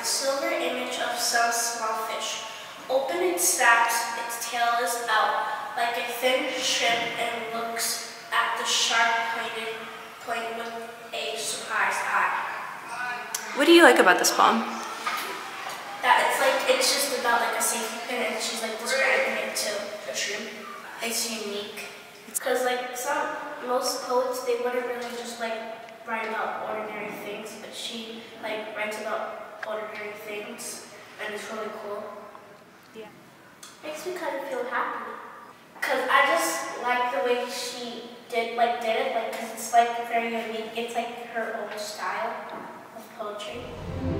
silver image of some small fish. Open its flaps, its tail is out, like a thin shrimp, and looks at the sharp point with a surprised eye. What do you like about this poem? That it's just about like a safety pin, and she's like describing it to a shrimp. It's unique. Because like most poets, they wouldn't really just like write about ordinary things, but she like writes about ordinary things, and it's really cool. Yeah. Makes me kind of feel happy. Because I just like the way she did it, because it's like very unique. It's like her own style of poetry.